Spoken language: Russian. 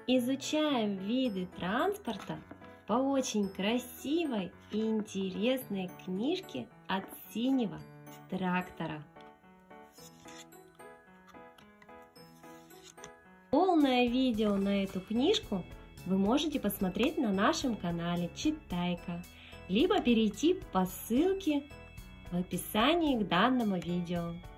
Изучаем виды транспорта по очень красивой и интересной книжке от синего трактора. Полное видео на эту книжку вы можете посмотреть на нашем канале Читайка, либо перейти по ссылке в описании к данному видео.